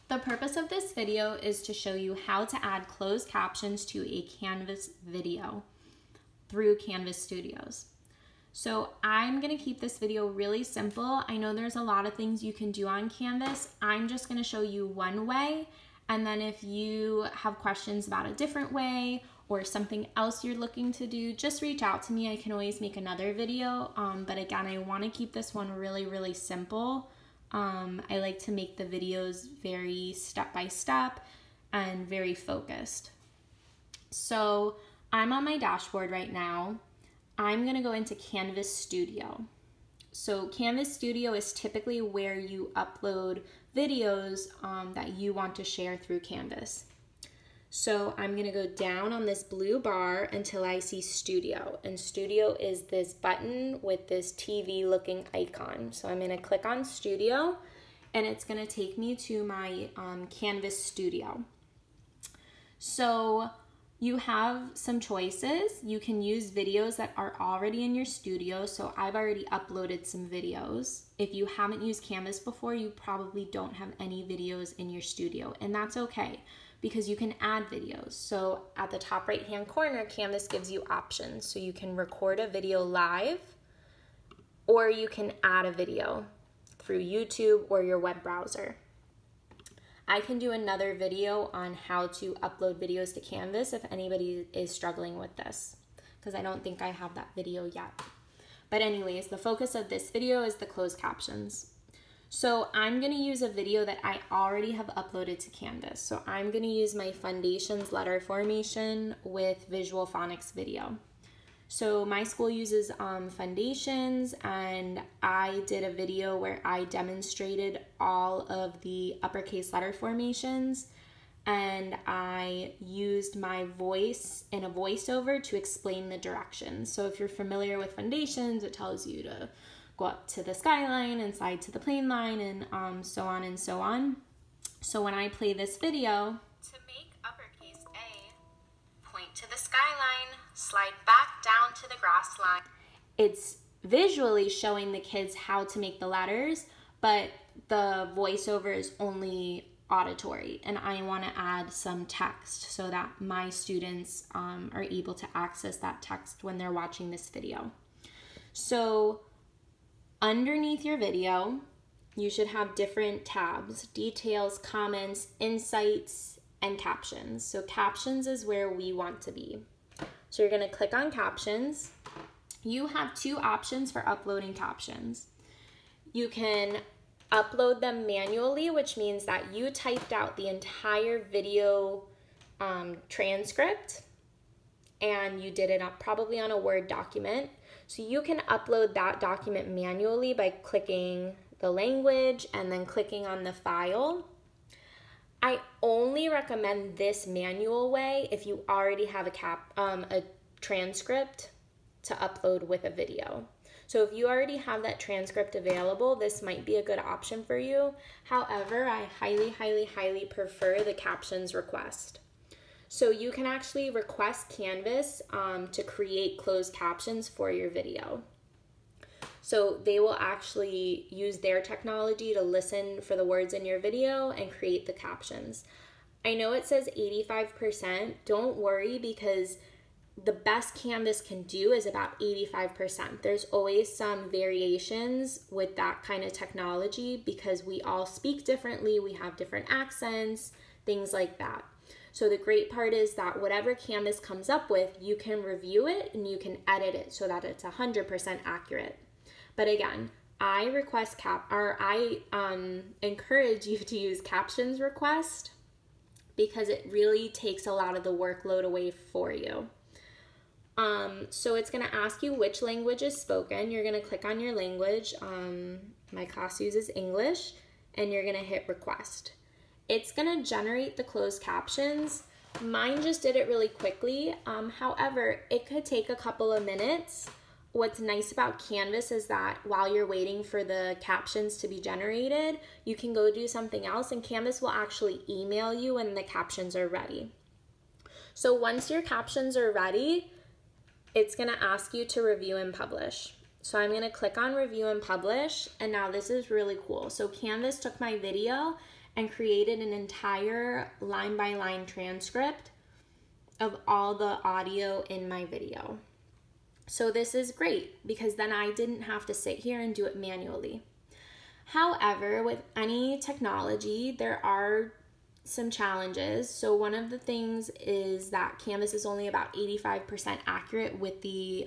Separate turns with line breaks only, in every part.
The purpose of this video is to show you how to add closed captions to a Canvas video through Canvas Studios. So I'm going to keep this video really simple. I know there's a lot of things you can do on Canvas. I'm just going to show you one way, and then if you have questions about a different way or something else you're looking to do, just reach out to me. I can always make another video, but again, I want to keep this one really simple. I like to make the videos very step-by-step and very focused. So I'm on my dashboard right now. I'm gonna go into Canvas Studio. So Canvas Studio is typically where you upload videos that you want to share through Canvas. So I'm gonna go down on this blue bar until I see Studio, and Studio is this button with this TV looking icon. So I'm gonna click on Studio, and it's gonna take me to my Canvas Studio. So you have some choices. You can use videos that are already in your studio. So I've already uploaded some videos. If you haven't used Canvas before, you probably don't have any videos in your studio, and that's okay, because you can add videos. So at the top right hand corner, Canvas gives you options. So you can record a video live, or you can add a video through YouTube or your web browser. I can do another video on how to upload videos to Canvas if anybody is struggling with this, because I don't think I have that video yet. But anyways, the focus of this video is the closed captions. So I'm gonna use a video that I already have uploaded to Canvas. So I'm gonna use my Foundations letter formation with Visual Phonics video. So my school uses Foundations, and I did a video where I demonstrated all of the uppercase letter formations, and I used my voice in a voiceover to explain the directions. So if you're familiar with Foundations, it tells you to go up to the skyline and slide to the plane line, and so on and so on. So when I play this video, to make uppercase A, point to the skyline, slide back down to the grass line. It's visually showing the kids how to make the letters, but the voiceover is only auditory, and I want to add some text so that my students are able to access that text when they're watching this video. So underneath your video, you should have different tabs: details, comments, insights, and captions. So captions is where we want to be. So you're gonna click on captions. You have two options for uploading captions. You can upload them manually, which means that you typed out the entire video transcript, and you did it probably on a Word document. So you can upload that document manually by clicking the language and then clicking on the file. I only recommend this manual way if you already have a transcript to upload with a video. So if you already have that transcript available, this might be a good option for you. However, I highly prefer the Captions Request. So you can actually request Canvas to create closed captions for your video. So they will actually use their technology to listen for the words in your video and create the captions. I know it says 85%. Don't worry, because the best Canvas can do is about 85%. There's always some variations with that kind of technology because we all speak differently, we have different accents, things like that. So the great part is that whatever Canvas comes up with, you can review it and you can edit it so that it's 100% accurate. But again, I encourage you to use Captions Request because it really takes a lot of the workload away for you. So it's going to ask you which language is spoken. You're going to click on your language. My class uses English, and you're going to hit request. It's going to generate the closed captions. Mine just did it really quickly. However, it could take a couple of minutes. What's nice about Canvas is that while you're waiting for the captions to be generated, you can go do something else, and Canvas will actually email you when the captions are ready. So once your captions are ready, it's gonna ask you to review and publish. So I'm gonna click on review and publish, and now this is really cool. So Canvas took my video and created an entire line by line transcript of all the audio in my video. So this is great because then I didn't have to sit here and do it manually. However, with any technology, there are some challenges. So one of the things is that Canvas is only about 85% accurate with the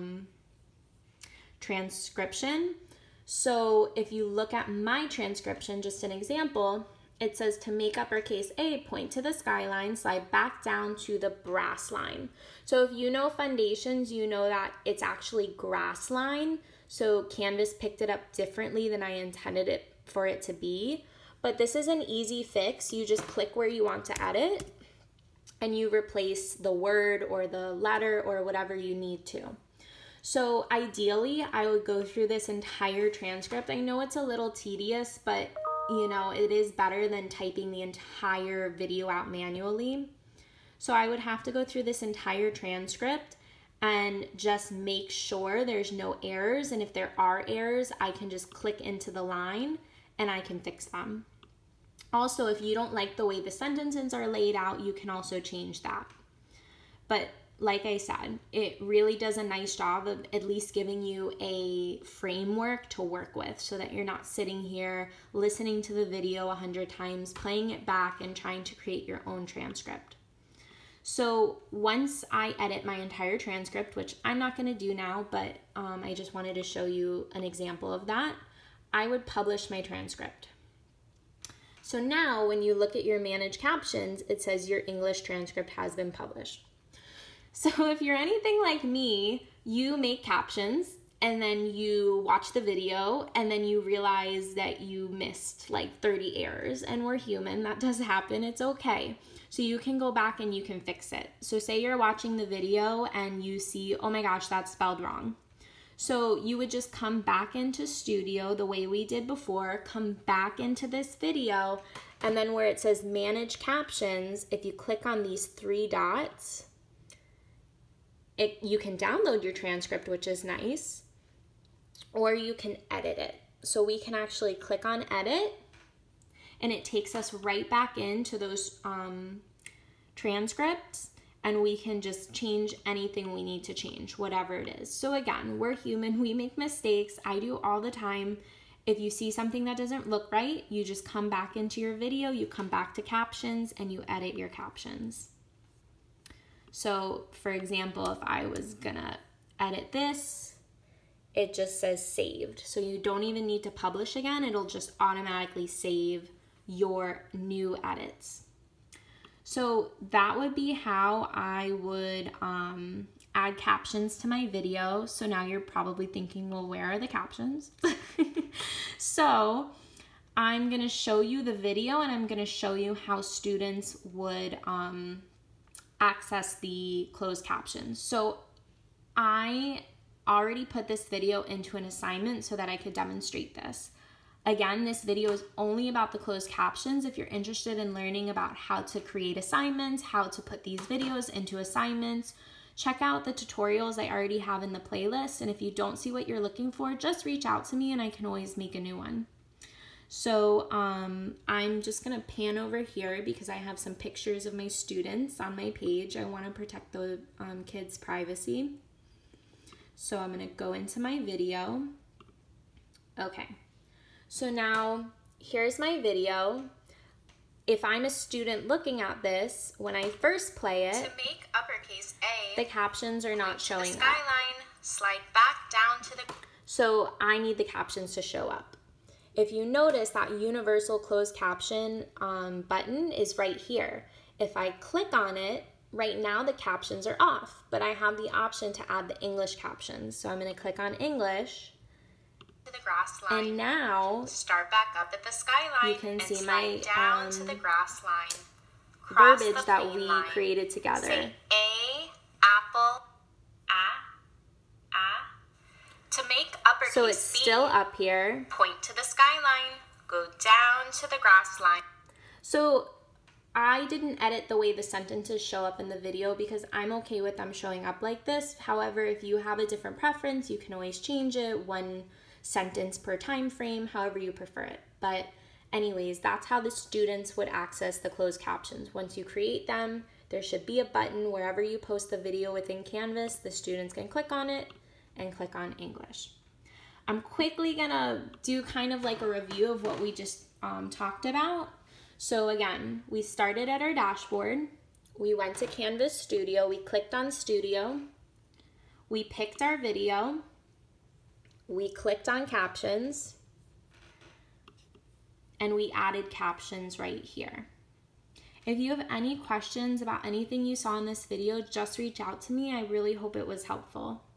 transcription. So if you look at my transcription, just an example, it says to make uppercase A, point to the skyline, slide back down to the brass line. So if you know foundations, you know that it's actually grass line. So Canvas picked it up differently than I intended it for it to be. But this is an easy fix. You just click where you want to edit and you replace the word or the letter or whatever you need to. So ideally, I would go through this entire transcript. I know it's a little tedious, but you know, it is better than typing the entire video out manually. So I would have to go through this entire transcript and just make sure there's no errors. And if there are errors, I can just click into the line and I can fix them. Also, if you don't like the way the sentences are laid out, you can also change that. But like I said, it really does a nice job of at least giving you a framework to work with so that you're not sitting here listening to the video 100 times, playing it back, and trying to create your own transcript. So once I edit my entire transcript, which I'm not going to do now, but I just wanted to show you an example of that, I would publish my transcript. So now when you look at your manage captions, it says your English transcript has been published. So if you're anything like me, you make captions and then you watch the video and then you realize that you missed like 30 errors, and we're human, that does happen, it's okay. So you can go back and you can fix it. So say you're watching the video and you see, oh my gosh, that's spelled wrong. So you would just come back into Studio the way we did before, come back into this video, and then where it says manage captions, if you click on these 3 dots, you can download your transcript, which is nice, or you can edit it. So we can actually click on edit and it takes us right back into those transcripts, and we can just change anything we need to change, whatever it is. So again, we're human, we make mistakes. I do all the time. If you see something that doesn't look right, you just come back into your video, you come back to captions, and you edit your captions. So for example, if I was gonna edit this, it just says saved. So you don't even need to publish again, it'll just automatically save your new edits. So that would be how I would add captions to my video. So now you're probably thinking, well, where are the captions? So I'm gonna show you the video and I'm gonna show you how students would access the closed captions. So I already put this video into an assignment so that I could demonstrate this. Again, this video is only about the closed captions. If you're interested in learning about how to create assignments, how to put these videos into assignments, check out the tutorials I already have in the playlist. And if you don't see what you're looking for, just reach out to me and I can always make a new one. So I'm just gonna pan over here because I have some pictures of my students on my page. I wanna protect the kids' privacy. So I'm gonna go into my video. Okay, so now here's my video. If I'm a student looking at this, when I first play it,
to make uppercase A,
the captions are not showing up.
Skyline, slide back down to the...
So I need the captions to show up. If you notice, that universal closed caption button is right here. If I click on it, right now the captions are off, but I have the option to add the English captions. So I'm going to click on English.
To the grass line.
And now
start back up at the skyline.
you can see
my down to the grass line.
Verbiage that we created together.
Say A, apple, to make uppercase
So it's still up here.
Point to the skyline. Go down to the grass line.
So I didn't edit the way the sentences show up in the video because I'm okay with them showing up like this. However, if you have a different preference, you can always change it, 1 sentence per time frame, however you prefer it. But Anyways, that's how the students would access the closed captions. Once you create them, there should be a button wherever you post the video within Canvas. The students can click on it and click on English. I'm quickly gonna do kind of like a review of what we just talked about. So again, we started at our dashboard. We went to Canvas Studio. We clicked on Studio. We picked our video. We clicked on Captions. And we added captions right here. If you have any questions about anything you saw in this video, just reach out to me. I really hope it was helpful.